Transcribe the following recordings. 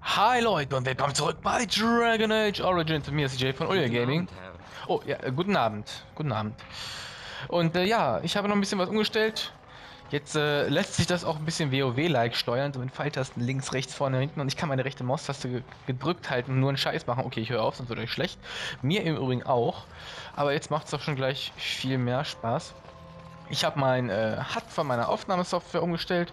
Hi Leute und willkommen zurück bei Dragon Age Origins. Mir ist CJ von Ulja Gaming. Herr. Oh ja, guten Abend. Guten Abend. Und ja, ich habe noch ein bisschen was umgestellt. Jetzt lässt sich das auch ein bisschen WoW-like steuern, so mit Pfeiltasten links, rechts, vorne, hinten. Und ich kann meine rechte Maustaste gedrückt halten und nur einen Scheiß machen. Okay, ich höre auf, sonst wird euch schlecht. Mir im Übrigen auch. Aber jetzt macht es doch schon gleich viel mehr Spaß. Ich habe mein HUD von meiner Aufnahmesoftware umgestellt.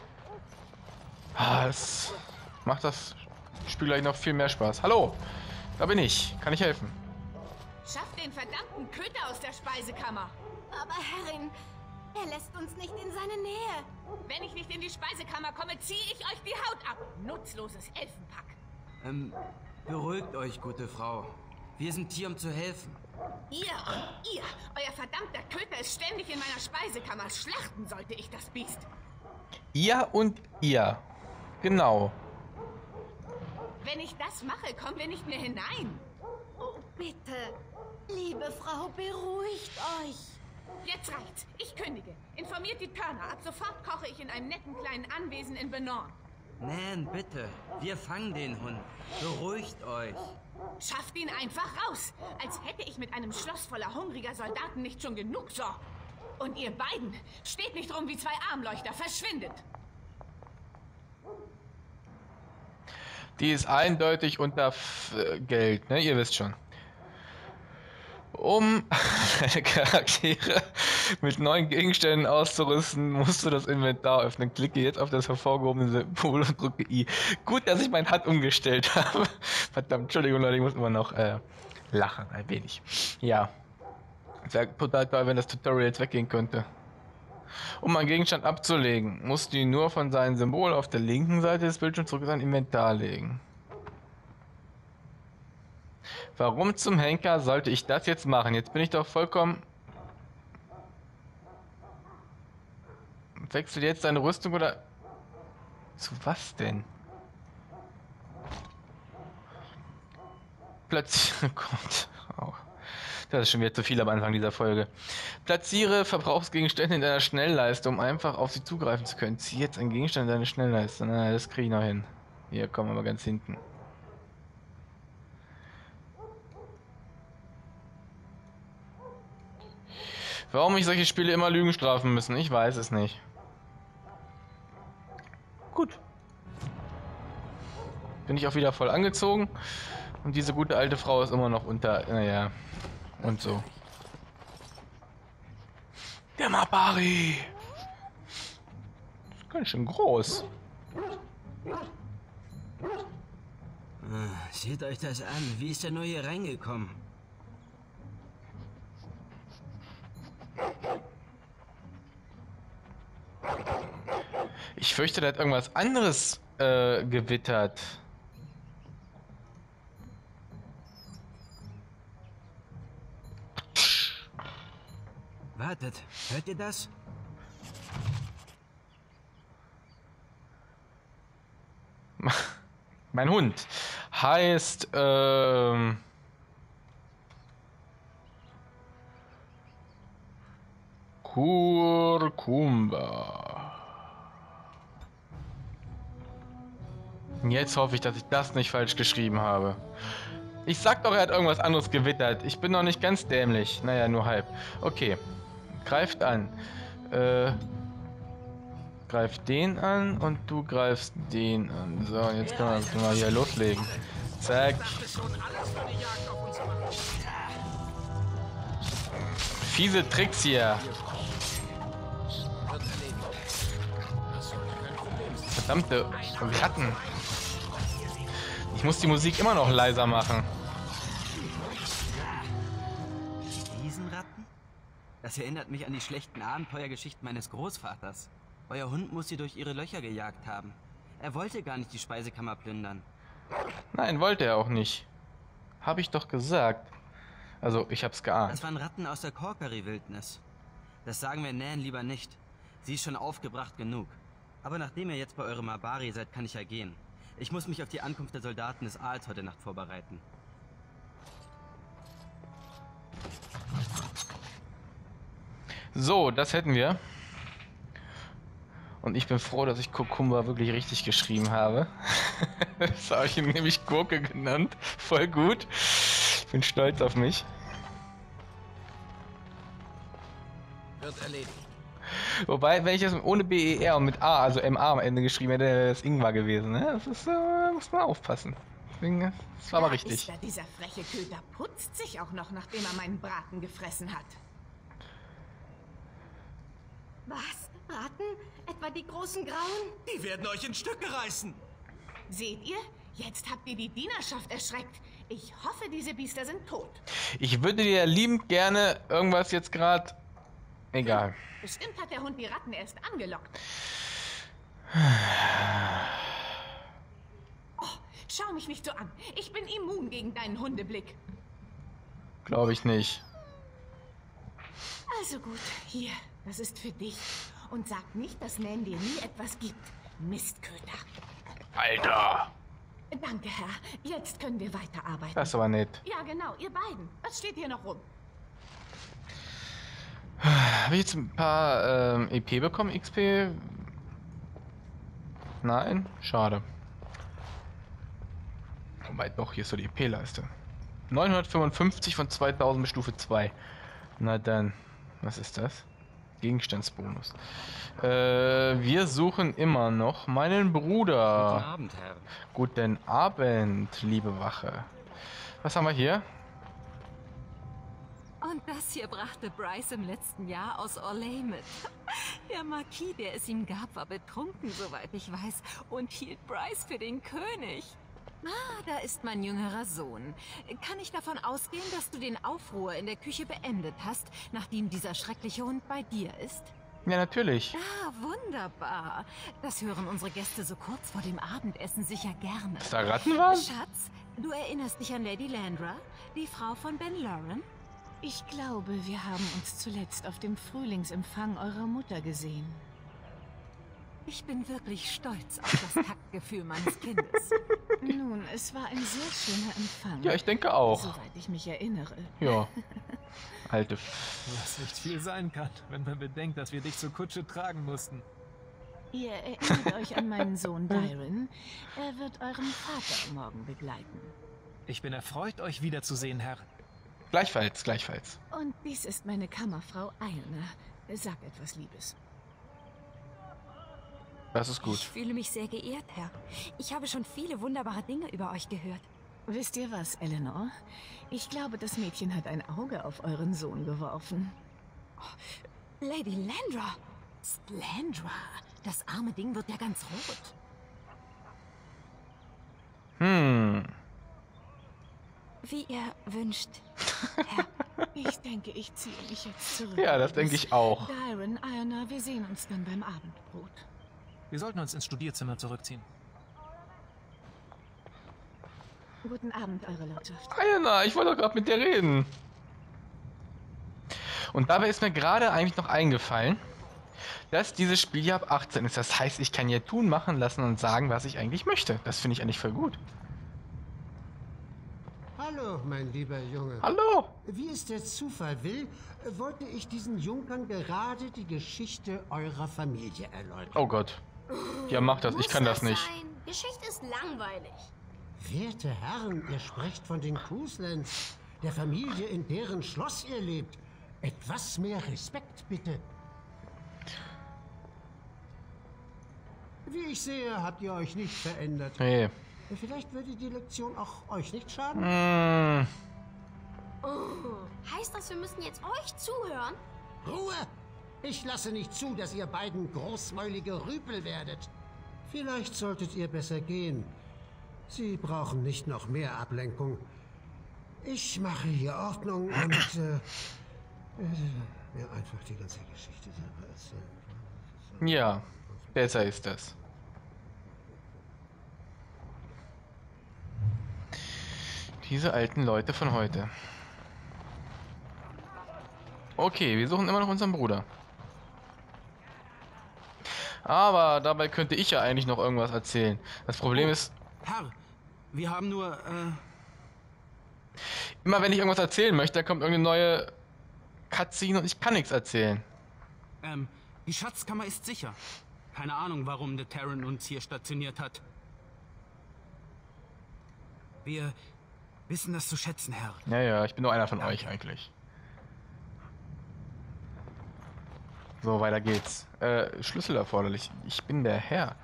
Das macht das Spiel gleich noch viel mehr Spaß. Hallo, da bin ich. Kann ich helfen? Schafft den verdammten Köter aus der Speisekammer. Aber Herrin, er lässt uns nicht in seine Nähe. Wenn ich nicht in die Speisekammer komme, ziehe ich euch die Haut ab. Nutzloses Elfenpack. Beruhigt euch, gute Frau. Wir sind hier, um zu helfen. Ihr und ihr. Euer verdammter Köter ist ständig in meiner Speisekammer. Schlachten sollte ich das Biest. Ihr und ihr. Genau. Wenn ich das mache, kommen wir nicht mehr hinein. Oh, bitte. Liebe Frau, beruhigt euch. Jetzt reicht's. Ich kündige. Informiert die Turner. Ab sofort koche ich in einem netten kleinen Anwesen in Benorn. Nan, bitte. Wir fangen den Hund. Beruhigt euch. Schafft ihn einfach raus. Als hätte ich mit einem Schloss voller hungriger Soldaten nicht schon genug Sorgen. Und ihr beiden, steht nicht rum wie zwei Armleuchter. Verschwindet. Die ist eindeutig unter Geld, ne? Ihr wisst schon. Um deine Charaktere mit neuen Gegenständen auszurüsten, musst du das Inventar öffnen. Klicke jetzt auf das hervorgehobene Symbol und drücke I. Gut, dass ich mein HUD umgestellt habe. Verdammt, Entschuldigung Leute, ich muss immer noch lachen, ein wenig. Ja. Es wäre total toll, wenn das Tutorial jetzt weggehen könnte. Um einen Gegenstand abzulegen, musst du ihn nur von seinem Symbol auf der linken Seite des Bildschirms zurück in sein Inventar legen. Warum zum Henker sollte ich das jetzt machen? Jetzt bin ich doch vollkommen... Wechsel jetzt deine Rüstung oder... Zu was denn? Plötzlich... Oh Gott. Oh. Das ist schon wieder zu viel am Anfang dieser Folge. Platziere Verbrauchsgegenstände in deiner Schnellleiste, um einfach auf sie zugreifen zu können. Zieh jetzt einen Gegenstand in deine Schnellleiste. Na, das kriege ich noch hin. Hier, kommen wir mal ganz hinten. Warum mich solche Spiele immer Lügen strafen müssen, ich weiß es nicht. Gut. Bin ich auch wieder voll angezogen. Und diese gute alte Frau ist immer noch unter... Naja. Und so. Der Mabari! Ist ganz schön groß. Seht euch das an. Wie ist er nur hier reingekommen? Ich fürchte, der hat irgendwas anderes gewittert. Wartet, hört ihr das? Mein Hund heißt Kurkumba. Jetzt hoffe ich, dass ich das nicht falsch geschrieben habe. Ich sag doch, er hat irgendwas anderes gewittert. Ich bin noch nicht ganz dämlich. Naja, nur halb. Okay. Greift an. Greift den an und du greifst den an. So, und jetzt können wir mal hier loslegen. Zack. Fiese Tricks hier. Verdammte Ratten. Ich muss die Musik immer noch leiser machen. Riesenratten? Das erinnert mich an die schlechten Abenteuergeschichten meines Großvaters. Euer Hund muss sie durch ihre Löcher gejagt haben. Er wollte gar nicht die Speisekammer plündern. Nein, wollte er auch nicht. Habe ich doch gesagt. Also, ich hab's geahnt. Das waren Ratten aus der Korkari-Wildnis. Das sagen wir Nan lieber nicht. Sie ist schon aufgebracht genug. Aber nachdem ihr jetzt bei eurem Mabari seid, kann ich ja gehen. Ich muss mich auf die Ankunft der Soldaten des Aals heute Nacht vorbereiten. So, das hätten wir. Und ich bin froh, dass ich Kokumba wirklich richtig geschrieben habe. Das habe ich ihm nämlich Gurke genannt. Voll gut. Ich bin stolz auf mich. Wird erledigt. Wobei, wenn ich das ohne BER und mit A, also MA am Ende geschrieben hätte, wäre das Ingwer gewesen. Ne? Das ist, muss man aufpassen. Deswegen, das war aber richtig. Ist da dieser freche Köter putzt sich auch noch, nachdem er meinen Braten gefressen hat. Was? Braten? Etwa die großen Grauen? Die werden euch in Stücke reißen. Seht ihr? Jetzt habt ihr die Dienerschaft erschreckt. Ich hoffe, diese Biester sind tot. Ich würde dir liebend gerne irgendwas jetzt gerade... Egal. Bestimmt hat der Hund die Ratten erst angelockt. Oh, schau mich nicht so an. Ich bin immun gegen deinen Hundeblick. Glaube ich nicht. Also gut, hier, das ist für dich. Und sag nicht, dass Nan dir nie etwas gibt. Mistköter. Alter! Danke, Herr. Jetzt können wir weiterarbeiten. Das ist aber nett. Ja, genau, ihr beiden. Was steht hier noch rum? Habe ich jetzt ein paar EP bekommen? XP? Nein? Schade. Wobei doch, hier ist so die EP-Leiste. 955 von 2000 bis Stufe 2. Na dann, was ist das? Gegenstandsbonus. Wir suchen immer noch meinen Bruder. Guten Abend, Herr. Guten Abend, liebe Wache. Was haben wir hier? Und das hier brachte Bryce im letzten Jahr aus Orlais mit. Der Marquis, der es ihm gab, war betrunken, soweit ich weiß, und hielt Bryce für den König. Ah, da ist mein jüngerer Sohn. Kann ich davon ausgehen, dass du den Aufruhr in der Küche beendet hast, nachdem dieser schreckliche Hund bei dir ist? Ja, natürlich. Ah, wunderbar. Das hören unsere Gäste so kurz vor dem Abendessen sicher gerne. Ist da Ratten was? Schatz, du erinnerst dich an Lady Landra, die Frau von Ben Lauren? Ich glaube, wir haben uns zuletzt auf dem Frühlingsempfang eurer Mutter gesehen. Ich bin wirklich stolz auf das Taktgefühl meines Kindes. Nun, es war ein sehr schöner Empfang. Ja, ich denke auch. Soweit ich mich erinnere. Ja. Alte Was nicht viel sein kann, wenn man bedenkt, dass wir dich zur Kutsche tragen mussten. Ihr erinnert euch an meinen Sohn Byron. Er wird euren Vater morgen begleiten. Ich bin erfreut, euch wiederzusehen, Herr. Gleichfalls, gleichfalls. Und dies ist meine Kammerfrau Iona. Sag etwas Liebes. Das ist Ich gut. fühle mich sehr geehrt, Herr. Ich habe schon viele wunderbare Dinge über euch gehört. Wisst ihr was, Eleanor? Ich glaube, das Mädchen hat ein Auge auf euren Sohn geworfen. Lady Landra! Landra! Das arme Ding wird ja ganz rot. Wie ihr wünscht, Herr. Ich denke, ich ziehe mich jetzt zurück. Ja, das denke ich auch. Byron, Iona, wir sehen uns dann beim Abendbrot. Wir sollten uns ins Studierzimmer zurückziehen. Guten Abend, Eure Lordschaft. Iona, ich wollte doch gerade mit dir reden. Und dabei ist mir gerade eigentlich noch eingefallen, dass dieses Spiel ja ab 18 ist. Das heißt, ich kann hier tun, machen lassen und sagen, was ich eigentlich möchte. Das finde ich eigentlich voll gut. Hallo, mein lieber Junge. Hallo! Wie es der Zufall will, wollte ich diesen Junkern gerade die Geschichte eurer Familie erläutern. Oh Gott. Ja, mach das. Ich kann das nicht. Sein? Geschichte ist langweilig. Werte Herren, ihr sprecht von den Couslands, der Familie, in deren Schloss ihr lebt. Etwas mehr Respekt, bitte. Wie ich sehe, habt ihr euch nicht verändert. Nee. Vielleicht würde die Lektion auch euch nicht schaden. Heißt das, wir müssen jetzt euch zuhören? Ruhe! Ich lasse nicht zu, dass ihr beiden großmäulige Rüpel werdet. Vielleicht solltet ihr besser gehen. Sie brauchen nicht noch mehr Ablenkung. Ich mache hier Ordnung und mir einfach die ganze Geschichte selber erzählen. Ja, besser ist das. Diese alten Leute von heute. Okay, wir suchen immer noch unseren Bruder. Aber dabei könnte ich ja eigentlich noch irgendwas erzählen. Das Problem ist, Herr, wir haben nur, immer wenn ich irgendwas erzählen möchte, da kommt irgendeine neue Cutscene und ich kann nichts erzählen. die Schatzkammer ist sicher. Keine Ahnung, warum der Terran uns hier stationiert hat. Wir wissen das zu schätzen, Herr. Ja, ja, ich bin nur einer von Danke. euch eigentlich. So, weiter geht's. Schlüssel erforderlich. Ich bin der Herr.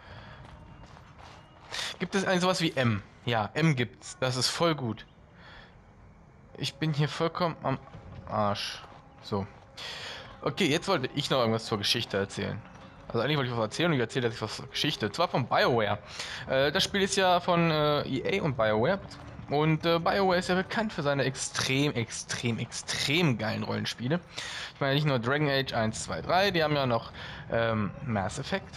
Gibt es eigentlich sowas wie M? Ja, M gibt's. Das ist voll gut. Ich bin hier vollkommen am Arsch. So. Okay, jetzt wollte ich noch irgendwas zur Geschichte erzählen. Also eigentlich wollte ich was erzählen und ich erzähle jetzt was zur Geschichte. Zwar von BioWare. Das Spiel ist ja von EA und BioWare. Und BioWare ist ja bekannt für seine extrem geilen Rollenspiele. Ich meine nicht nur Dragon Age 1, 2, 3, die haben ja noch Mass Effect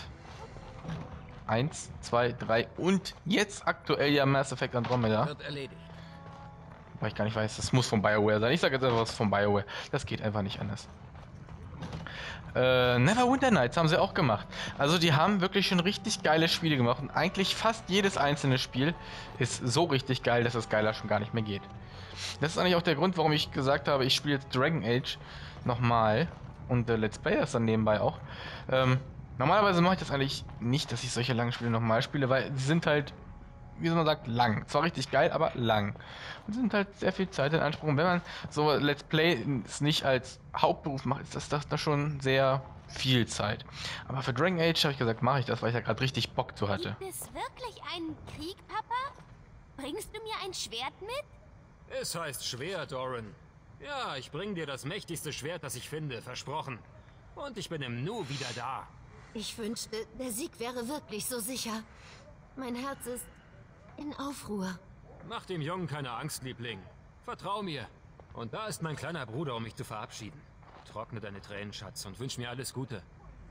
1, 2, 3 und jetzt aktuell ja Mass Effect Andromeda. Wird erledigt. Weil ich gar nicht weiß, das muss von BioWare sein. Ich sage jetzt einfach was von BioWare. Das geht einfach nicht anders. Neverwinter Nights haben sie auch gemacht. Also die haben wirklich schon richtig geile Spiele gemacht und eigentlich fast jedes einzelne Spiel ist so richtig geil, dass es geiler schon gar nicht mehr geht. Das ist eigentlich auch der Grund, warum ich gesagt habe, ich spiele jetzt Dragon Age nochmal und Let's Play das dann nebenbei auch. Normalerweise mache ich das eigentlich nicht, dass ich solche langen Spiele nochmal spiele, weil sie sind halt, wie man sagt, lang. Zwar richtig geil, aber lang. Und sind halt sehr viel Zeit in Anspruch. Und wenn man so Let's Play nicht als Hauptberuf macht, ist das da schon sehr viel Zeit. Aber für Dragon Age habe ich gesagt, mache ich das, weil ich ja gerade richtig Bock zu hatte. Gibt es wirklich einen Krieg, Papa? Bringst du mir ein Schwert mit? Es heißt Schwert, Orin. Ja, ich bring dir das mächtigste Schwert, das ich finde, versprochen. Und ich bin im Nu wieder da. Ich wünschte, der Sieg wäre wirklich so sicher. Mein Herz ist in Aufruhr. Mach dem Jungen keine Angst, Liebling. Vertrau mir. Und da ist mein kleiner Bruder, um mich zu verabschieden. Trockne deine Tränen, Schatz, und wünsch mir alles Gute.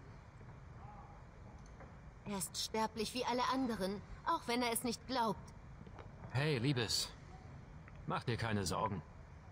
Er ist sterblich wie alle anderen, auch wenn er es nicht glaubt. Hey, Liebes. Mach dir keine Sorgen.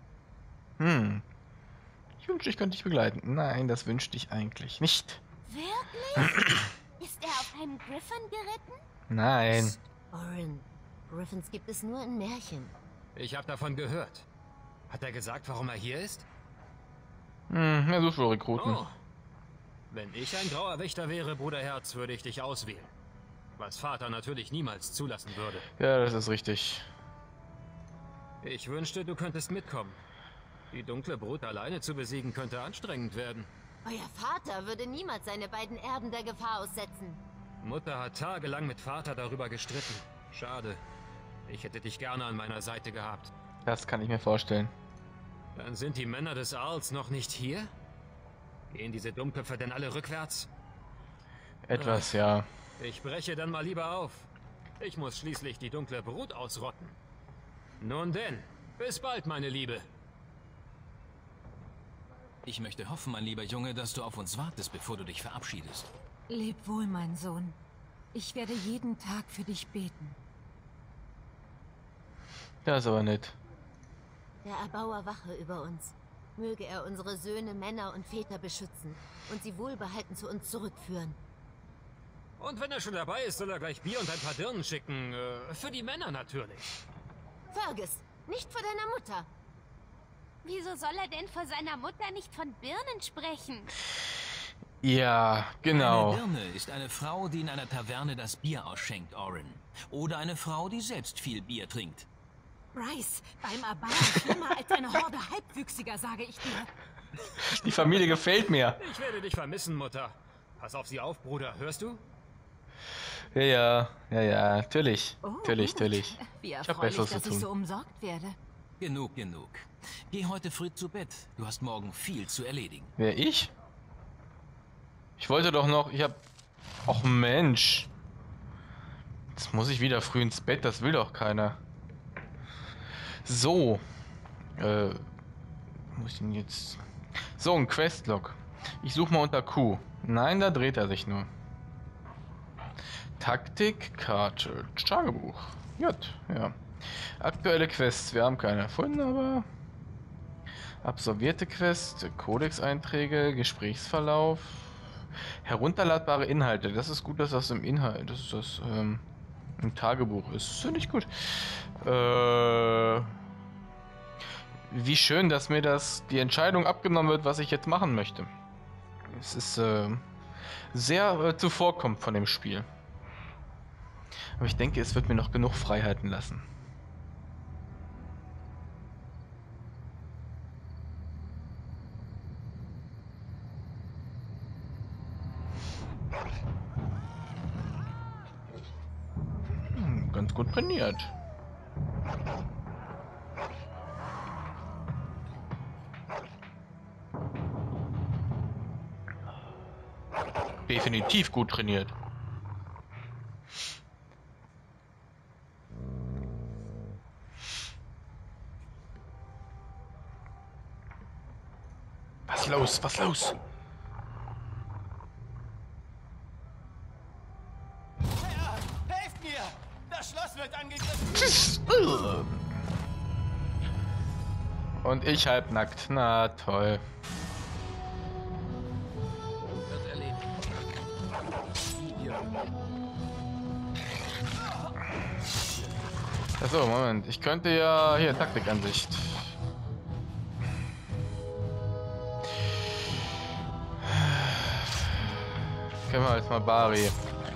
Ich wünschte, ich könnte dich begleiten. Nein, das wünschte ich eigentlich nicht. Wirklich? Ist er auf einem Griffin geritten? Nein. Orin, Griffins gibt es nur in Märchen. Ich habe davon gehört. Hat er gesagt, warum er hier ist? Er sucht wohl Rekruten. Oh. Wenn ich ein grauer Wächter wäre, Bruderherz, würde ich dich auswählen. Was Vater natürlich niemals zulassen würde. Ja, das ist richtig. Ich wünschte, du könntest mitkommen. Die dunkle Brut alleine zu besiegen, könnte anstrengend werden. Euer Vater würde niemals seine beiden Erben der Gefahr aussetzen. Mutter hat tagelang mit Vater darüber gestritten. Schade. Ich hätte dich gerne an meiner Seite gehabt. Das kann ich mir vorstellen. Dann sind die Männer des Aals noch nicht hier? Gehen diese Dummköpfe denn alle rückwärts? Etwas, ja. Ich breche dann mal lieber auf. Ich muss schließlich die dunkle Brut ausrotten. Nun denn, bis bald, meine Liebe. Ich möchte hoffen, mein lieber Junge, dass du auf uns wartest, bevor du dich verabschiedest. Leb wohl, mein Sohn. Ich werde jeden Tag für dich beten. Das ist aber nett. Der Erbauer wache über uns. Möge er unsere Söhne, Männer und Väter beschützen und sie wohlbehalten zu uns zurückführen. Und wenn er schon dabei ist, soll er gleich Bier und ein paar Dirnen schicken. Für die Männer natürlich. Fergus, nicht vor deiner Mutter. Wieso soll er denn vor seiner Mutter nicht von Birnen sprechen? Ja, genau. Eine Dirne ist eine Frau, die in einer Taverne das Bier ausschenkt, Orin. Oder eine Frau, die selbst viel Bier trinkt. Bryce, beim Erbauer schlimmer als eine Horde Halbwüchsiger, sage ich dir. Die Familie gefällt mir. Ich werde dich vermissen, Mutter. Pass auf sie auf, Bruder. Hörst du? Ja, natürlich. Oh, Natürlich. Wie Ich hab erfreulich, Besseres dass zu ich tun. so umsorgt werde. Genug. Geh heute früh zu Bett. Du hast morgen viel zu erledigen. Wer, ich? Ich wollte doch noch, Och Mensch. Jetzt muss ich wieder früh ins Bett, das will doch keiner. So. Muss ich denn jetzt... So, ein Questlog. Ich suche mal unter Q. Nein, da dreht er sich nur. Taktik, Karte, Tagebuch. J, ja. Aktuelle Quests, wir haben keine erfunden, aber... Absolvierte Quest, Codex-Einträge, Gesprächsverlauf... Herunterladbare Inhalte. Das ist gut, dass das im Inhalt, dass das im Tagebuch ist. Finde ich gut. Wie schön, dass mir die Entscheidung abgenommen wird, was ich jetzt machen möchte. Es ist sehr zuvorkommt von dem Spiel. Aber ich denke, es wird mir noch genug Freiheiten lassen. Ganz gut trainiert. Definitiv gut trainiert. Was los? Was los? Helft mir! Das Schloss wird angegriffen! Und ich halbnackt. Na toll. Achso, Moment. Ich könnte ja... Hier, Taktikansicht. Können wir jetzt mal Bari.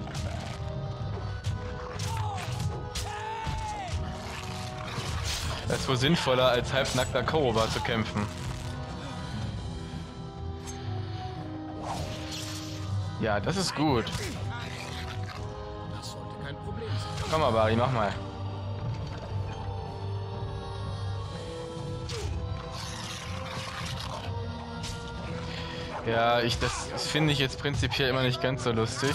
Das ist wohl sinnvoller, als halbnackter Koroba zu kämpfen. Ja, das ist gut. Das sollte kein Problem sein. Komm mal, Bari, mach mal. Ja, das finde ich jetzt prinzipiell immer nicht ganz so lustig.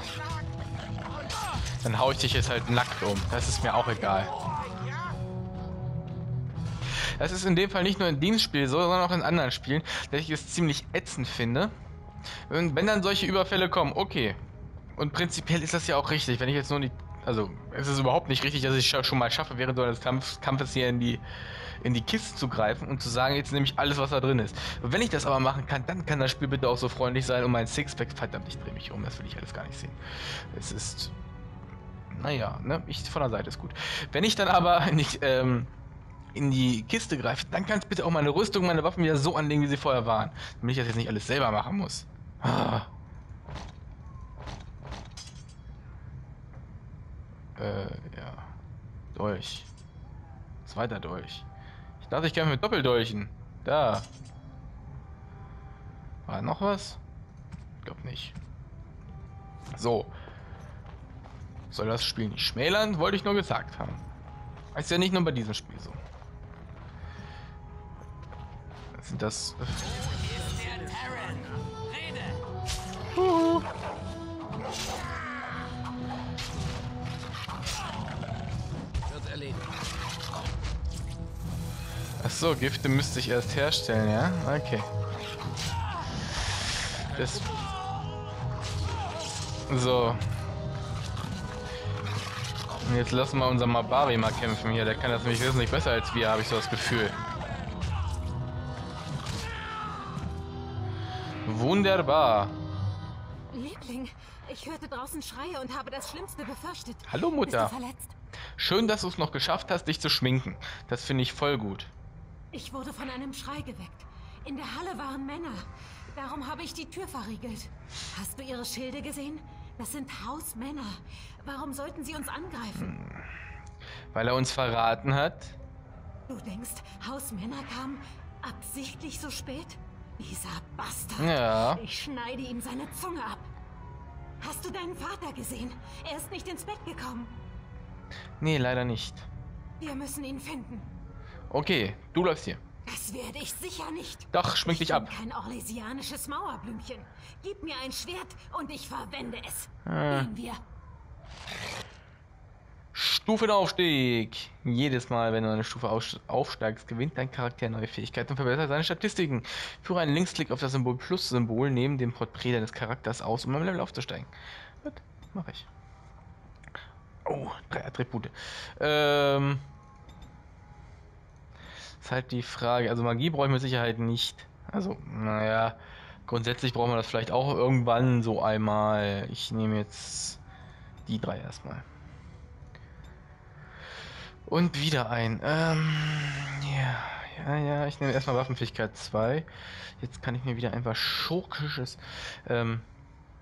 Dann hau ich dich jetzt halt nackt um. Das ist mir auch egal. Das ist in dem Fall nicht nur in dem Spiel so, sondern auch in anderen Spielen, dass ich es ziemlich ätzend finde. Und wenn dann solche Überfälle kommen, okay. Und prinzipiell ist das ja auch richtig, wenn ich jetzt nur nicht... Also, es ist überhaupt nicht richtig, dass ich schon mal schaffe, während so eines Kampfes hier in die Kiste zu greifen und zu sagen, jetzt nehme ich alles, was da drin ist. Und wenn ich das aber machen kann, dann kann das Spiel bitte auch so freundlich sein und mein Sixpack, verdammt, ich drehe mich um, das will ich alles gar nicht sehen. Es ist... Naja, ne, von der Seite ist gut. Wenn ich dann aber nicht, in die Kiste greife, dann kannst bitte auch meine Rüstung, meine Waffen wieder so anlegen, wie sie vorher waren. Damit ich das jetzt nicht alles selber machen muss. Ah. Ja. Dolch. Zweiter Dolch. Ich dachte, ich kämpfe mit Doppeldolchen. Da. War noch was? Ich glaube nicht. So. Soll das Spiel nicht schmälern? Wollte ich nur gesagt haben. Ist ja nicht nur bei diesem Spiel so. Sind das... Achso, Gifte müsste ich erst herstellen, ja? Okay. Das... So. Und jetzt lassen wir unseren Mabari mal kämpfen hier. Der kann das nämlich wesentlich besser als wir, habe ich so das Gefühl. Wunderbar. Liebling, ich hörte draußen Schreie und habe das Schlimmste befürchtet. Hallo Mutter. Bist du verletzt? Schön, dass du es noch geschafft hast, dich zu schminken. Das finde ich voll gut. Ich wurde von einem Schrei geweckt. In der Halle waren Männer. Darum habe ich die Tür verriegelt. Hast du ihre Schilde gesehen? Das sind Hausmänner. Warum sollten sie uns angreifen? Weil er uns verraten hat. Du denkst, Hausmänner kamen absichtlich so spät? Dieser Bastard. Ja. Ich schneide ihm seine Zunge ab. Hast du deinen Vater gesehen? Er ist nicht ins Bett gekommen. Nee, leider nicht. Wir müssen ihn finden. Okay, du läufst hier. Das werde ich sicher nicht. Doch, schmink dich ab. Ich bin kein orlesianisches Mauerblümchen. Gib mir ein Schwert und ich verwende es. Gehen wir. Stufenaufstieg. Jedes Mal, wenn du eine Stufe aufsteigst, gewinnt dein Charakter neue Fähigkeiten und verbessert seine Statistiken. Führe einen Linksklick auf das Symbol Plus-Symbol neben dem Porträt deines Charakters aus, um am Level aufzusteigen. Gut, mach ich. Oh, 3 Attribute. Ist halt die Frage, also Magie brauche ich mit Sicherheit nicht. Also, naja, grundsätzlich brauchen wir das vielleicht auch irgendwann so einmal. Ich nehme jetzt die 3 erstmal. Und wieder ein. Ja, ich nehme erstmal Waffenfähigkeit 2. Jetzt kann ich mir wieder einfach schurkisches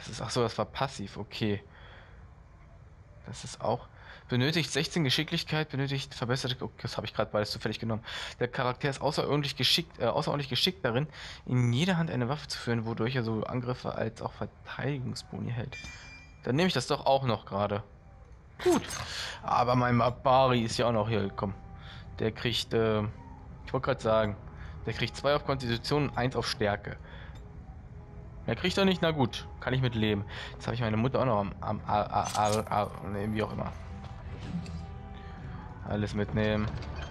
Das ist, ach so, das war passiv, okay. Das ist auch... Benötigt 16 Geschicklichkeit, benötigt verbesserte... Oh, das habe ich gerade beides zufällig genommen. Der Charakter ist außerordentlich geschickt darin, in jeder Hand eine Waffe zu führen, wodurch er sowohl Angriffe als auch Verteidigungsboni hält. Dann nehme ich das doch auch noch gerade. Gut. Aber mein Mabari ist ja auch noch hier gekommen. Der kriegt, ich wollte gerade sagen, der kriegt 2 auf Konstitution und 1 auf Stärke. Mehr kriegt er nicht, na gut, kann ich mit leben. Jetzt habe ich meine Mutter auch noch nee, wie auch immer. Alles mitnehmen.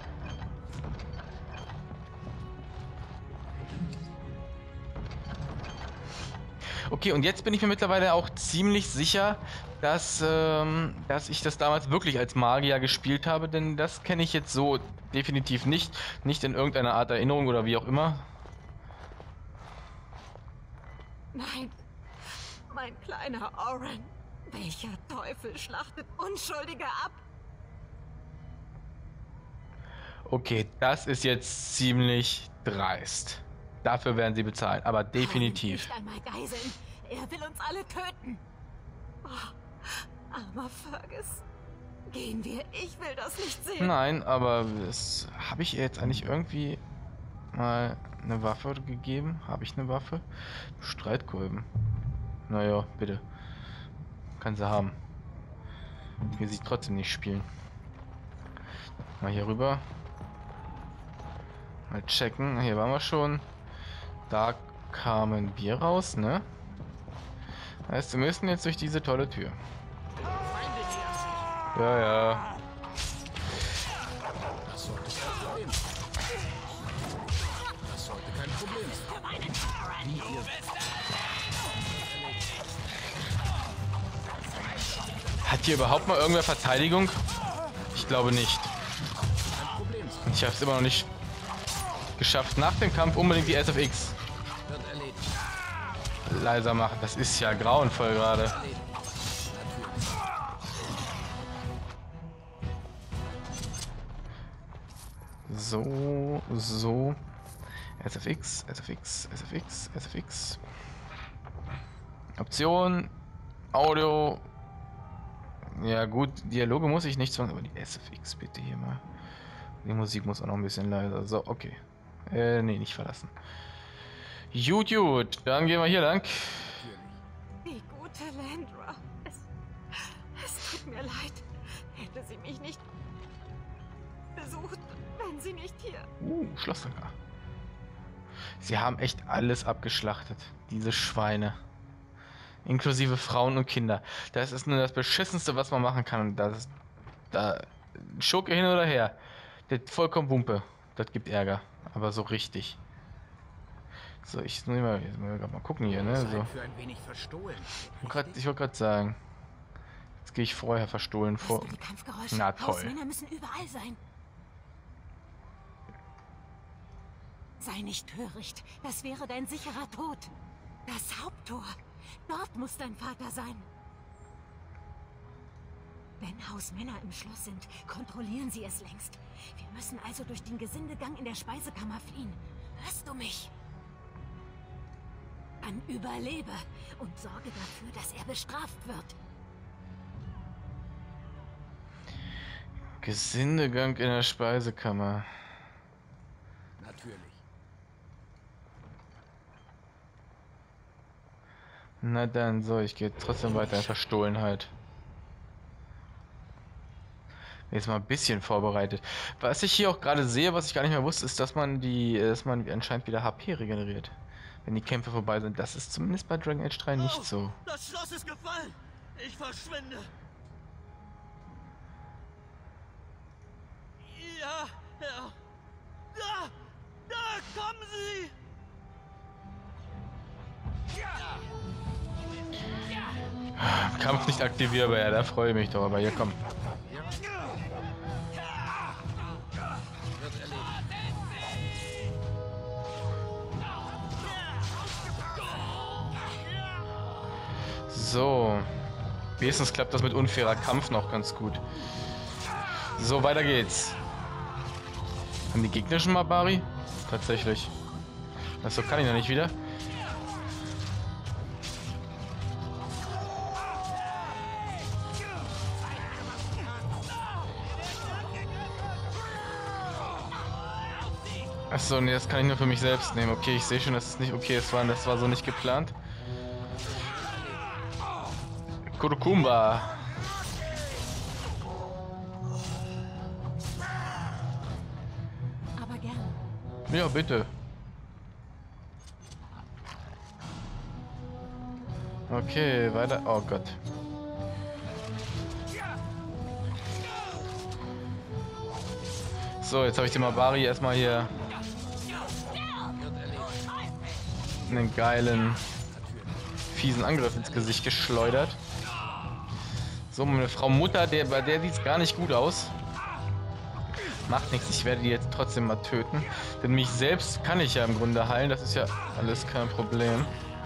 Okay, und jetzt bin ich mir mittlerweile auch ziemlich sicher, dass ich das damals wirklich als Magier gespielt habe, denn das kenne ich jetzt so definitiv nicht. Nicht in irgendeiner Art Erinnerung oder wie auch immer. Nein, mein kleiner Oren. Welcher Teufel schlachtet Unschuldige ab? Okay, das ist jetzt ziemlich dreist. Dafür werden sie bezahlen, aber definitiv. Nicht einmal Geiseln. Er will uns alle töten. Oh, armer Fergus. Gehen wir, ich will das nicht sehen. Nein, aber habe ich ihr jetzt eigentlich irgendwie mal eine Waffe gegeben? Habe ich eine Waffe? Streitkolben. Naja, bitte. Kann sie haben. Will sie trotzdem nicht spielen. Mal hier rüber. Mal checken. Hier waren wir schon. Da kamen wir raus, ne? Heißt, wir müssen jetzt durch diese tolle Tür. Ja, ja. Das sollte kein Problem sein. Hat hier überhaupt mal irgendwer Verteidigung? Ich glaube nicht. Ich habe es immer noch nicht geschafft, nach dem Kampf unbedingt die SFX leiser machen. Das ist ja grauenvoll gerade. So. SFX. Option. Audio. Ja gut, Dialoge muss ich nicht zwingen, aber die SFX bitte hier mal. Die Musik muss auch noch ein bisschen leiser. So, okay. Nee, nicht verlassen. Gut, dann gehen wir hier lang. Die gute Landra. Es tut mir leid. Hätte sie mich nicht besucht, wenn sie nicht hier... Schlossanker. Sie haben echt alles abgeschlachtet. Diese Schweine. Inklusive Frauen und Kinder. Das ist nur das Beschissenste, was man machen kann. Das da Schurke hin oder her. Das vollkommen Wumpe. Das gibt Ärger. Aber so richtig. So, ich muss mal gucken hier, ne? So. Ich wollte gerade sagen. Jetzt gehe ich vorher verstohlen vor. Na toll. Hausmänner müssen überall sein. Sei nicht töricht. Das wäre dein sicherer Tod. Das Haupttor. Dort muss dein Vater sein. Wenn Hausmänner im Schloss sind, kontrollieren sie es längst. Wir müssen also durch den Gesindegang in der Speisekammer fliehen. Hörst du mich? Dann überlebe und sorge dafür, dass er bestraft wird. Gesindegang in der Speisekammer. Natürlich. Na dann, so, ich gehe trotzdem weiter in Verstohlenheit. Jetzt mal ein bisschen vorbereitet. Was ich hier auch gerade sehe, was ich gar nicht mehr wusste, ist, dass man anscheinend wieder HP regeneriert, wenn die Kämpfe vorbei sind. Das ist zumindest bei Dragon Age 3 nicht so. Das Schloss ist gefallen. Ich verschwinde. Ja, Herr. Da kommen Sie. Kampf nicht aktivierbar, ja, da freue ich mich doch, aber hier komm. So. Wenigstens klappt das mit unfairer Kampf noch ganz gut. So, weiter geht's. Haben die gegnerischen Mabari? Tatsächlich. Das so kann ich noch nicht wieder. Achso, nee, das kann ich nur für mich selbst nehmen. Okay, ich sehe schon, dass es nicht okay ist, das war so nicht geplant. Kurukumba. Aber gern. Ja, bitte. Okay, weiter. Oh Gott. So, jetzt habe ich den Mabari erstmal hier einen geilen, fiesen Angriff ins Gesicht geschleudert. So, meine Frau Mutter, bei der sieht es gar nicht gut aus. Macht nichts, ich werde die jetzt trotzdem mal töten. Denn mich selbst kann ich ja im Grunde heilen, das ist ja alles kein Problem.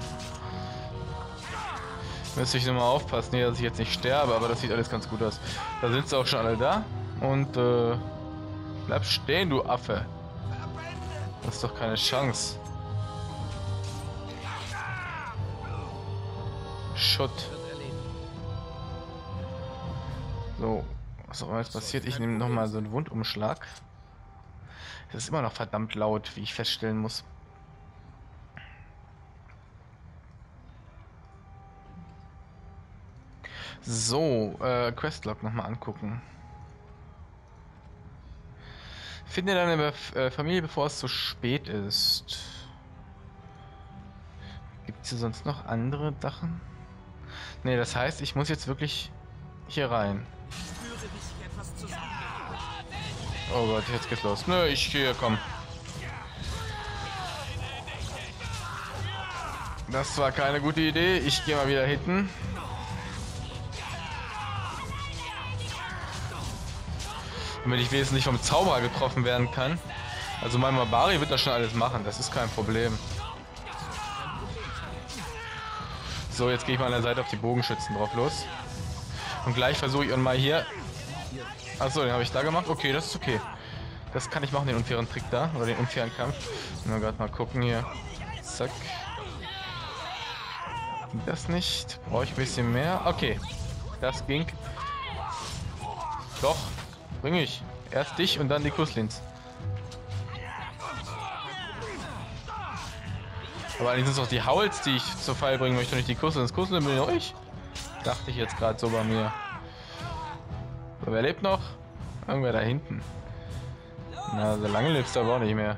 Müsste ich nur mal aufpassen, hier, dass ich jetzt nicht sterbe, aber das sieht alles ganz gut aus. Da sind sie auch schon alle da. Und bleib stehen, du Affe. Das ist doch keine Chance. Schutt. So, was auch immer jetzt passiert, ich nehme nochmal so einen Wundumschlag. Es ist immer noch verdammt laut, wie ich feststellen muss. So, Questlog nochmal angucken. Finde deine Familie, bevor es zu spät ist. Gibt es hier sonst noch andere Sachen? Ne, das heißt, ich muss jetzt wirklich hier rein. Oh Gott, jetzt geht's los. Nö, ich gehe, komm. Das war keine gute Idee. Ich gehe mal wieder hinten. Damit ich wenigstens nicht vom Zauberer getroffen werden kann. Also mein Mabari wird das schon alles machen, das ist kein Problem. So, jetzt gehe ich mal an der Seite auf die Bogenschützen drauf los. Und gleich versuche ich mal hier... Achso, den habe ich da gemacht. Okay, das ist okay. Das kann ich machen, den unfairen Trick da. Oder den unfairen Kampf. Nur gerade mal gucken hier. Zack. Ging das nicht? Brauche ich ein bisschen mehr? Okay. Das ging. Doch. Bring ich. Erst dich und dann die Kusslins. Aber eigentlich sind es doch die Howls, die ich zu Fall bringen möchte, nicht die Kusslins. Kusslins bin ich. Dachte ich jetzt gerade so bei mir. So, wer lebt noch? Irgendwer da hinten. Na, so lange lebst du aber auch nicht mehr.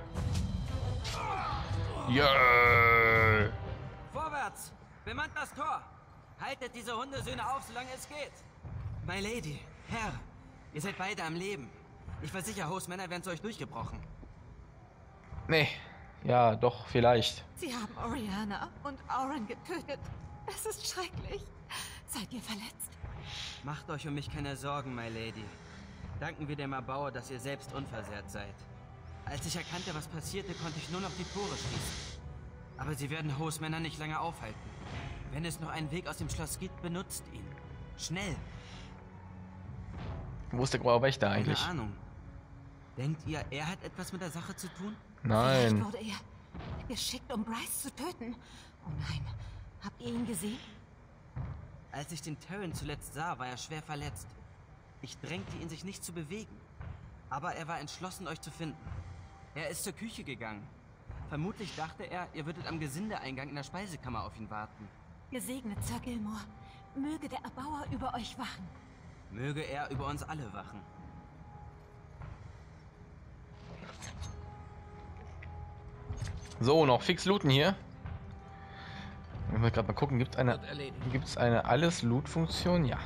Yeah. Vorwärts! Bemannt das Tor! Haltet diese Hundesöhne auf, solange es geht! My Lady, Herr, ihr seid beide am Leben. Ich war sicher, Hostmänner wären zu euch durchgebrochen. Nee. Ja, doch, vielleicht. Sie haben Oriana und Auron getötet. Es ist schrecklich. Seid ihr verletzt? Macht euch um mich keine Sorgen, My Lady. Danken wir dem Erbauer, dass ihr selbst unversehrt seid. Als ich erkannte, was passierte, konnte ich nur noch die Tore schließen. Aber sie werden Hostmänner nicht lange aufhalten. Wenn es noch einen Weg aus dem Schloss gibt, benutzt ihn. Schnell! Wo ist der graue Wächter eigentlich? Keine Ahnung. Denkt ihr, er hat etwas mit der Sache zu tun? Nein. Vielleicht wurde er geschickt, um Bryce zu töten. Oh nein. Habt ihr ihn gesehen? Als ich den Terran zuletzt sah, war er schwer verletzt. Ich drängte ihn, sich nicht zu bewegen. Aber er war entschlossen, euch zu finden. Er ist zur Küche gegangen. Vermutlich dachte er, ihr würdet am Gesindeeingang in der Speisekammer auf ihn warten. Gesegnet, Sir Gilmore. Möge der Erbauer über euch wachen. Möge er über uns alle wachen. So, noch fix looten hier. Ich muss gerade mal gucken, gibt es eine Alles-Loot-Funktion? Ja.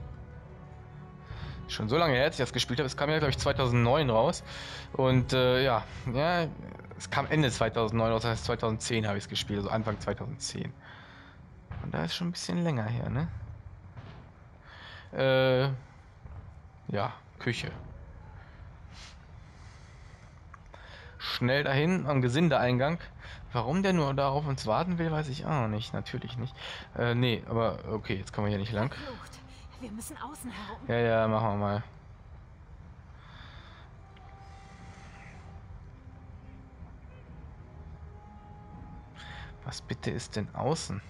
Schon so lange her, als ich das gespielt habe. Es kam ja, glaube ich, 2009 raus. Und ja, es kam Ende 2009 raus, das heißt 2010 habe ich es gespielt, also Anfang 2010. Und da ist schon ein bisschen länger her, ne? Ja, Küche. Schnell dahin am Gesindeeingang. Warum der nur da auf uns warten will, weiß ich auch nicht. Natürlich nicht. Nee, aber okay, jetzt kommen wir hier nicht lang. Verflucht. Wir müssen außen herum. Ja, ja, machen wir mal. Was bitte ist denn außen?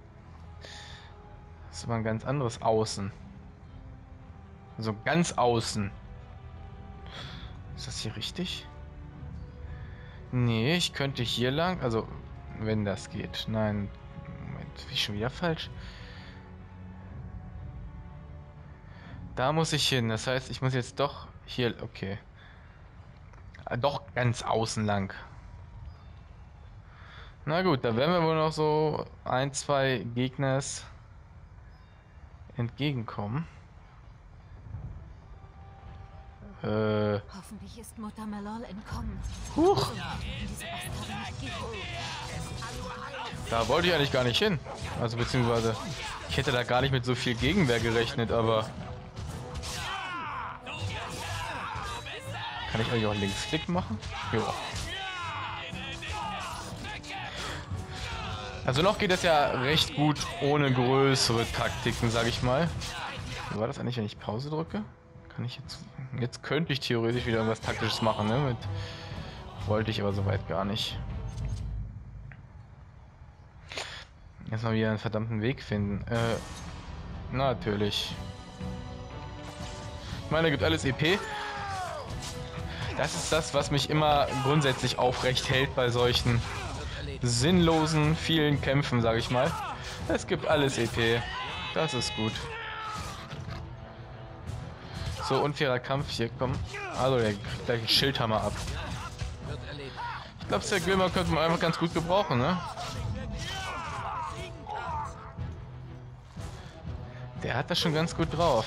Das ist aber ein ganz anderes Außen. Also ganz außen. Ist das hier richtig? Nee, ich könnte hier lang, also wenn das geht. Nein, Moment, bin ich schon wieder falsch? Da muss ich hin, das heißt, ich muss jetzt doch hier, okay. Doch ganz außen lang. Na gut, da werden wir wohl noch so ein, zwei Gegners entgegenkommen. Hoffentlich ist Mutter Malol entkommen. Huch! Da wollte ich eigentlich gar nicht hin. Also beziehungsweise, ich hätte da gar nicht mit so viel Gegenwehr gerechnet, aber... Kann ich eigentlich auch Linksklick machen? Jo. Also noch geht es ja recht gut ohne größere Taktiken, sage ich mal. Wie war das eigentlich, wenn ich Pause drücke? Kann ich jetzt... Jetzt könnte ich theoretisch wieder irgendwas Taktisches machen, ne? Wollte ich aber soweit gar nicht. Erstmal wieder einen verdammten Weg finden. Natürlich. Ich meine, da gibt alles EP. Das ist das, was mich immer grundsätzlich aufrecht hält bei solchen sinnlosen, vielen Kämpfen, sage ich mal. Es gibt alles EP. Das ist gut. So, unfairer Kampf hier, komm. Also, der kriegt gleich einen Schildhammer ab. Ich glaube, der Gilmer könnte man einfach ganz gut gebrauchen, ne? Der hat das schon ganz gut drauf.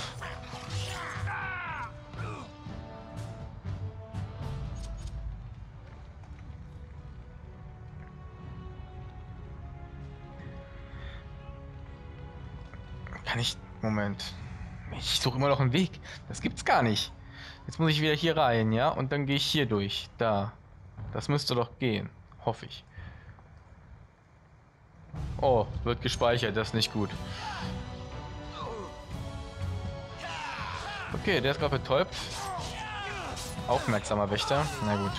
Kann ich... Moment. Ich suche immer noch einen Weg. Das gibt's gar nicht. Jetzt muss ich wieder hier rein, ja? Und dann gehe ich hier durch. Da. Das müsste doch gehen. Hoffe ich. Oh, wird gespeichert. Das ist nicht gut. Okay, der ist gerade betäubt. Aufmerksamer Wächter. Na gut.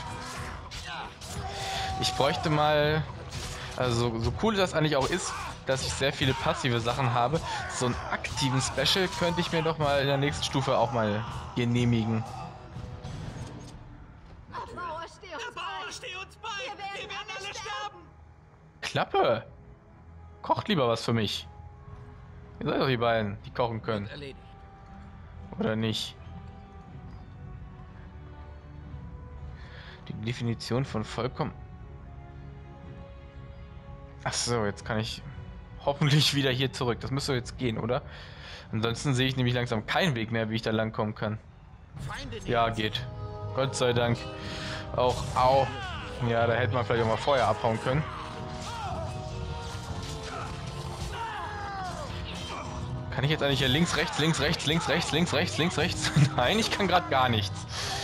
Ich bräuchte mal... Also, so cool das eigentlich auch ist, dass ich sehr viele passive Sachen habe. So einen aktiven Special könnte ich mir doch mal in der nächsten Stufe auch mal genehmigen. Der Bauer steht uns bei! Wir werden alle sterben! Klappe! Kocht lieber was für mich. Ihr seid doch die beiden, die kochen können. Oder nicht? Die Definition von vollkommen... Ach so, jetzt kann ich hoffentlich wieder hier zurück. Das müsste jetzt gehen, oder? Ansonsten sehe ich nämlich langsam keinen Weg mehr, wie ich da lang kommen kann. Ja, geht. Gott sei Dank. Auch, au. Ja, da hätte man vielleicht auch mal vorher abhauen können. Kann ich jetzt eigentlich hier links, rechts, links, rechts, links, rechts, links, rechts, links, rechts? Nein, ich kann gerade gar nichts.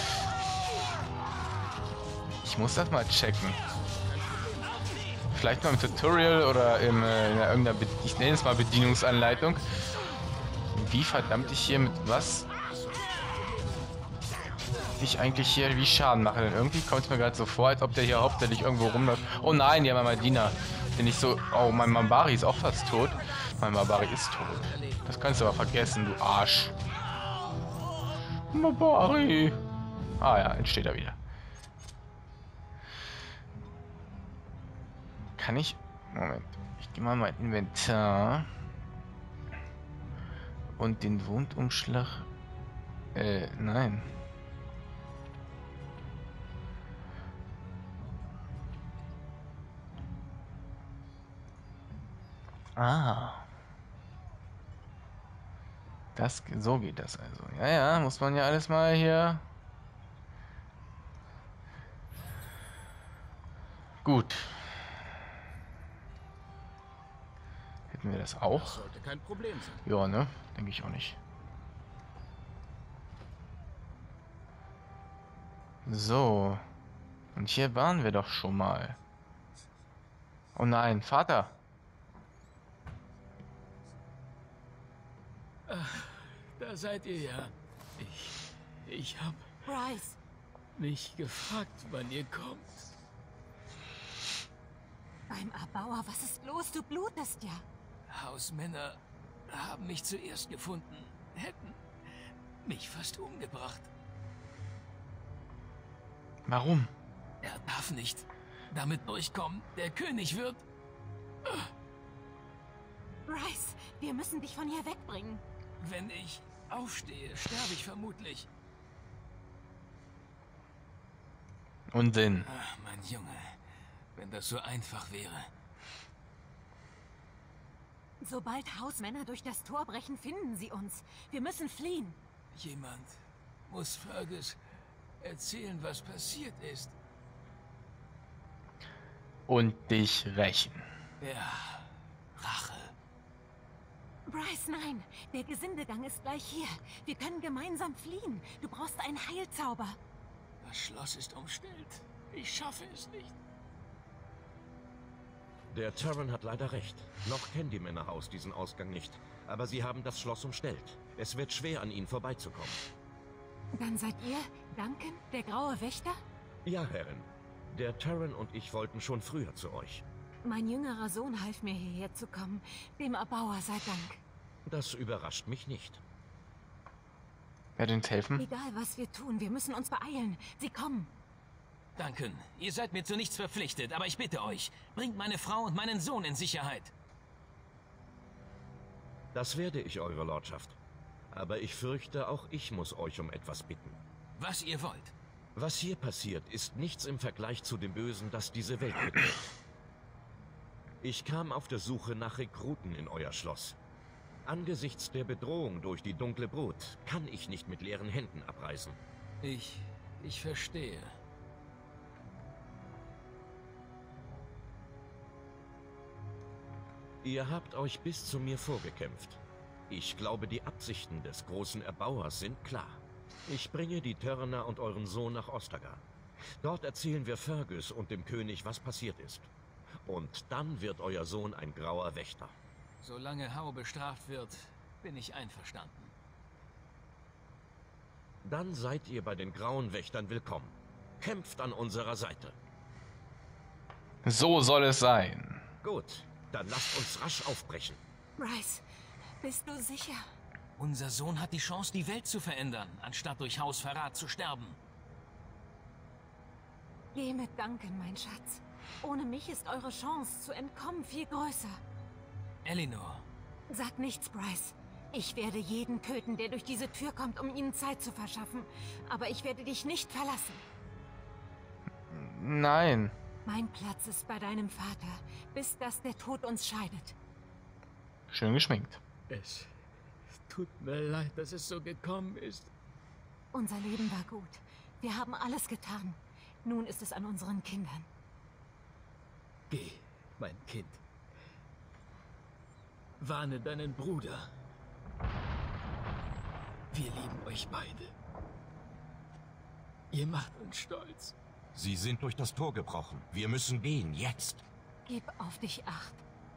Ich muss das mal checken. Vielleicht mal im Tutorial oder in irgendeiner, ich nenne es mal Bedienungsanleitung. Wie verdammt ich hier mit was? Ich eigentlich hier wie Schaden mache, denn irgendwie kommt es mir gerade so vor, als ob der hier hauptsächlich irgendwo rumläuft. Oh nein, ja, mein Diener. Den ich so. Oh, mein Mabari ist auch fast tot. Mein Mabari ist tot. Das kannst du aber vergessen, du Arsch. Mabari. Ah ja, entsteht er wieder. Kann ich... Moment. Ich gehe mal mein Inventar. Und den Wundumschlag... nein. Ah. Das... So geht das also. Ja, ja, muss man ja alles mal hier... Gut. Hätten wir das auch? Das sollte kein Problem sein. Ja, ne? Denke ich auch nicht. So. Und hier waren wir doch schon mal. Oh nein, Vater. Ach, da seid ihr ja. Ich hab Bryce. mich gefragt, wann ihr kommt. Beim Erbauer, was ist los? Du blutest ja. Hausmänner haben mich zuerst gefunden, hätten mich fast umgebracht. Warum? Er darf nicht damit durchkommen. Der König wird... Bryce, wir müssen dich von hier wegbringen. Wenn ich aufstehe, sterbe ich vermutlich. Unsinn. Ach, mein Junge, wenn das so einfach wäre. Sobald Hausmänner durch das Tor brechen, finden sie uns. Wir müssen fliehen. Jemand muss Fergus erzählen, was passiert ist. Und dich rächen. Ja, Rache. Bryce, nein. Der Gesindegang ist gleich hier. Wir können gemeinsam fliehen. Du brauchst einen Heilzauber. Das Schloss ist umstellt. Ich schaffe es nicht. Der Terran hat leider recht. Noch kennen die Männerhaus diesen Ausgang nicht. Aber sie haben das Schloss umstellt. Es wird schwer, an ihnen vorbeizukommen. Dann seid ihr Duncan, der graue Wächter? Ja, Herrin. Der Terran und ich wollten schon früher zu euch. Mein jüngerer Sohn half mir, hierher zu kommen. Dem Erbauer sei Dank. Das überrascht mich nicht. Wer uns helfen? Egal, was wir tun, wir müssen uns beeilen. Sie kommen. Duncan, ihr seid mir zu nichts verpflichtet, aber ich bitte euch, bringt meine Frau und meinen Sohn in Sicherheit. Das werde ich, Eure Lordschaft. Aber ich fürchte, auch ich muss euch um etwas bitten. Was ihr wollt. Was hier passiert, ist nichts im Vergleich zu dem Bösen, das diese Welt betrifft. Ich kam auf der Suche nach Rekruten in euer Schloss. Angesichts der Bedrohung durch die dunkle Brut kann ich nicht mit leeren Händen abreisen. Ich verstehe. Ihr habt euch bis zu mir vorgekämpft. Ich glaube, die Absichten des großen Erbauers sind klar. Ich bringe die Turner und euren Sohn nach Ostagar. Dort erzählen wir Fergus und dem König, was passiert ist. Und dann wird euer Sohn ein grauer Wächter. Solange Hau bestraft wird, bin ich einverstanden. Dann seid ihr bei den grauen Wächtern willkommen. Kämpft an unserer Seite. So soll es sein. Gut, dann lasst uns rasch aufbrechen. Bryce, bist du sicher? Unser Sohn hat die Chance, die Welt zu verändern, anstatt durch Hausverrat zu sterben. Geh mit Duncan, mein Schatz. Ohne mich ist eure Chance zu entkommen viel größer. Eleanor. Sag nichts, Bryce. Ich werde jeden töten, der durch diese Tür kommt, um ihnen Zeit zu verschaffen. Aber ich werde dich nicht verlassen. Nein. Mein Platz ist bei deinem Vater, bis dass der Tod uns scheidet. Schön geschminkt. Es tut mir leid, dass es so gekommen ist. Unser Leben war gut. Wir haben alles getan. Nun ist es an unseren Kindern. Geh, mein Kind. Warne deinen Bruder. Wir lieben euch beide. Ihr macht uns stolz. Sie sind durch das Tor gebrochen. Wir müssen gehen, jetzt. Gib auf dich Acht.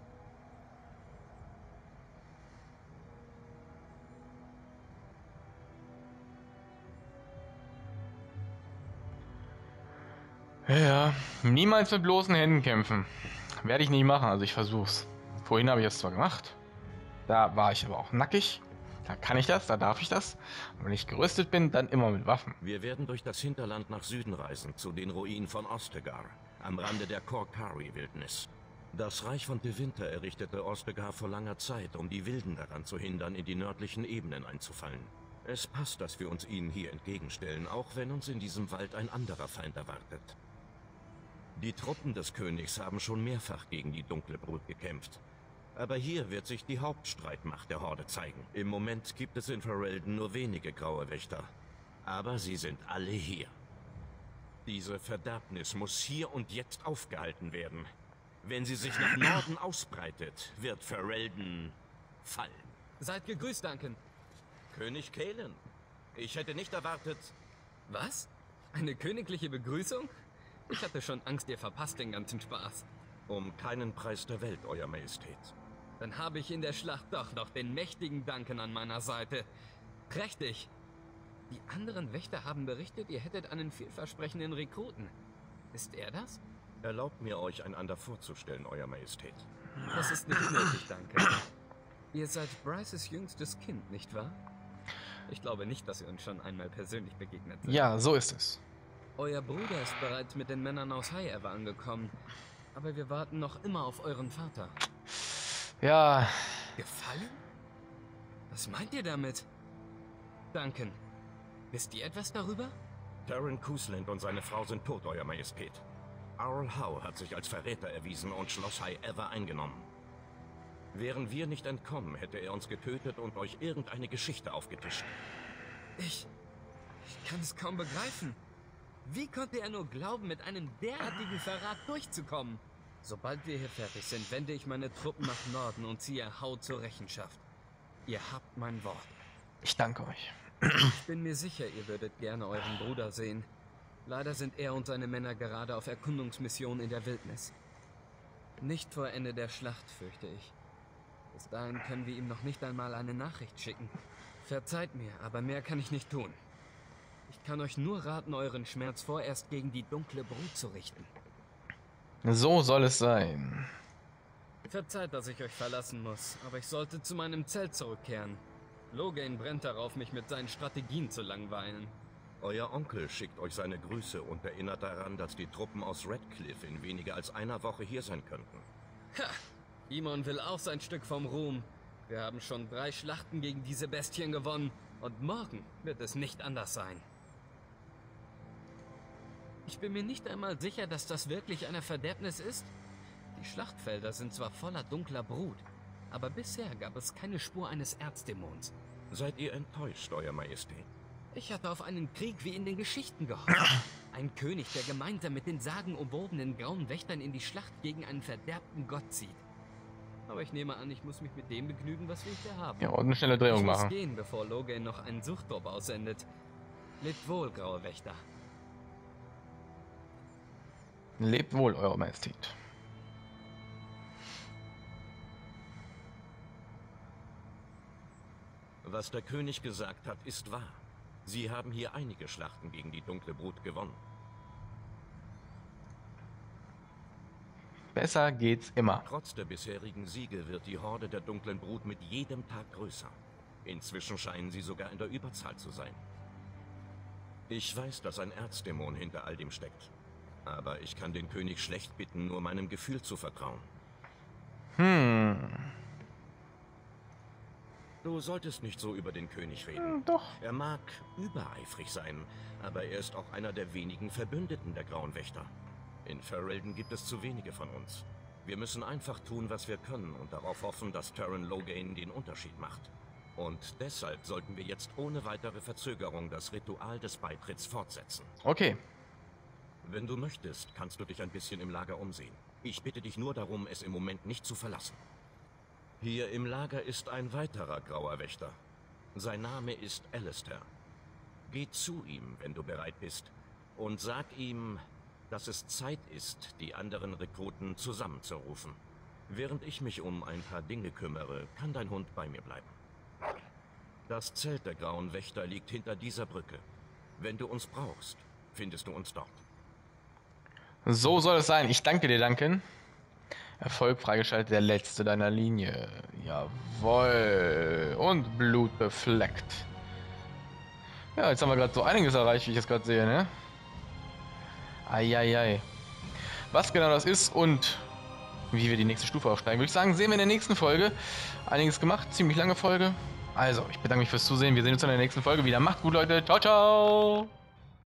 Ja, niemals mit bloßen Händen kämpfen. Werde ich nicht machen, also ich versuch's. Vorhin habe ich es zwar gemacht. Da war ich aber auch nackig. Da kann ich das, da darf ich das. Und wenn ich gerüstet bin, dann immer mit Waffen. Wir werden durch das Hinterland nach Süden reisen, zu den Ruinen von Ostagar, am Rande der Korkari-Wildnis. Das Reich von De Winter errichtete Ostagar vor langer Zeit, um die Wilden daran zu hindern, in die nördlichen Ebenen einzufallen. Es passt, dass wir uns ihnen hier entgegenstellen, auch wenn uns in diesem Wald ein anderer Feind erwartet. Die Truppen des Königs haben schon mehrfach gegen die dunkle Brut gekämpft. Aber hier wird sich die Hauptstreitmacht der Horde zeigen. Im Moment gibt es in Ferelden nur wenige graue Wächter. Aber sie sind alle hier. Diese Verderbnis muss hier und jetzt aufgehalten werden. Wenn sie sich nach Norden ausbreitet, wird Ferelden fallen. Seid gegrüßt, Duncan. König Kalen. Ich hätte nicht erwartet... Was? Eine königliche Begrüßung? Ich hatte schon Angst, ihr verpasst den ganzen Spaß. Um keinen Preis der Welt, Euer Majestät. Dann habe ich in der Schlacht doch noch den mächtigen Duncan an meiner Seite. Prächtig. Die anderen Wächter haben berichtet, ihr hättet einen vielversprechenden Rekruten. Ist er das? Erlaubt mir, euch einander vorzustellen, Euer Majestät. Das ist nicht nötig, Duncan. Ihr seid Bryces jüngstes Kind, nicht wahr? Ich glaube nicht, dass ihr uns schon einmal persönlich begegnet seid. Ja, so ist es. Euer Bruder ist bereits mit den Männern aus High Ever angekommen. Aber wir warten noch immer auf euren Vater. Ja. Gefallen? Was meint ihr damit? Duncan, wisst ihr etwas darüber? Terran Cousland und seine Frau sind tot, Euer Majestät. Arl Howe hat sich als Verräter erwiesen und Schloss High Ever eingenommen. Wären wir nicht entkommen, hätte er uns getötet und euch irgendeine Geschichte aufgetischt. Ich kann es kaum begreifen. Wie konnte er nur glauben, mit einem derartigen Verrat durchzukommen? Sobald wir hier fertig sind, wende ich meine Truppen nach Norden und ziehe Howe zur Rechenschaft. Ihr habt mein Wort. Ich danke euch. Ich bin mir sicher, ihr würdet gerne euren Bruder sehen. Leider sind er und seine Männer gerade auf Erkundungsmission in der Wildnis. Nicht vor Ende der Schlacht, fürchte ich. Bis dahin können wir ihm noch nicht einmal eine Nachricht schicken. Verzeiht mir, aber mehr kann ich nicht tun. Ich kann euch nur raten, euren Schmerz vorerst gegen die dunkle Brut zu richten. So soll es sein. Verzeiht, dass ich euch verlassen muss, aber ich sollte zu meinem Zelt zurückkehren. Logain brennt darauf, mich mit seinen Strategien zu langweilen. Euer Onkel schickt euch seine Grüße und erinnert daran, dass die Truppen aus Redcliffe in weniger als einer Woche hier sein könnten. Ha! Imon will auch sein Stück vom Ruhm. Wir haben schon 3 Schlachten gegen diese Bestien gewonnen und morgen wird es nicht anders sein. Ich bin mir nicht einmal sicher, dass das wirklich eine Verderbnis ist. Die Schlachtfelder sind zwar voller dunkler Brut, aber bisher gab es keine Spur eines Erzdämons. Seid ihr enttäuscht, Euer Majestät? Ich hatte auf einen Krieg wie in den Geschichten gehofft. Ein König, der gemeinsam mit den sagenumwobenen grauen Wächtern in die Schlacht gegen einen verderbten Gott zieht. Aber ich nehme an, ich muss mich mit dem begnügen, was wir hier haben. Ja, und eine schnelle Drehung ich muss machen. Gehen, bevor Logain noch einen Suchtrupp aussendet. Lebt wohl, graue Wächter. Lebt wohl, Eure Majestät. Was der König gesagt hat, ist wahr. Sie haben hier einige Schlachten gegen die dunkle Brut gewonnen. Besser geht's immer. Trotz der bisherigen Siege wird die Horde der dunklen Brut mit jedem Tag größer. Inzwischen scheinen sie sogar in der Überzahl zu sein. Ich weiß, dass ein Erzdämon hinter all dem steckt. Aber ich kann den König schlecht bitten, nur meinem Gefühl zu vertrauen. Du solltest nicht so über den König reden. Doch. Er mag übereifrig sein, aber er ist auch einer der wenigen Verbündeten der Grauen Wächter. In Ferelden gibt es zu wenige von uns. Wir müssen einfach tun, was wir können und darauf hoffen, dass Terran Logain den Unterschied macht. Und deshalb sollten wir jetzt ohne weitere Verzögerung das Ritual des Beitritts fortsetzen. Okay. Wenn du möchtest, kannst du dich ein bisschen im Lager umsehen. Ich bitte dich nur darum, es im Moment nicht zu verlassen. Hier im Lager ist ein weiterer grauer Wächter. Sein Name ist Alistair. Geh zu ihm, wenn du bereit bist, und sag ihm, dass es Zeit ist, die anderen Rekruten zusammenzurufen. Während ich mich um ein paar Dinge kümmere, kann dein Hund bei mir bleiben. Das Zelt der Grauen Wächter liegt hinter dieser Brücke. Wenn du uns brauchst, findest du uns dort. So soll es sein. Ich danke dir, Duncan. Erfolg freigeschaltet, der letzte deiner Linie. Jawohl. Und Blut befleckt. Ja, jetzt haben wir gerade so einiges erreicht, wie ich es gerade sehe, ne? Eieiei. Was genau das ist und wie wir die nächste Stufe aufsteigen, würde ich sagen, sehen wir in der nächsten Folge. Einiges gemacht, ziemlich lange Folge. Also, ich bedanke mich fürs Zusehen. Wir sehen uns in der nächsten Folge wieder. Macht's gut, Leute. Ciao, ciao.